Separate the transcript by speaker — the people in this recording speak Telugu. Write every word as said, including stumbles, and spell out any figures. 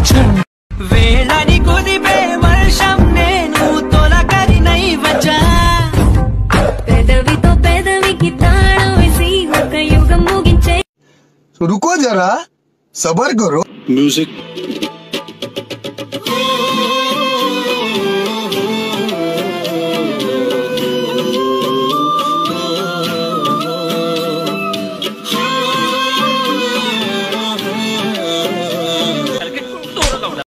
Speaker 1: వేళని కుదిపే వర్షం నేను తొలకరినై వచ్చా పెదవితో పెదవికి తాళం వేసి ఒక యుగం ముగించే
Speaker 2: रुको जरा सबर करो
Speaker 3: म्यूजिक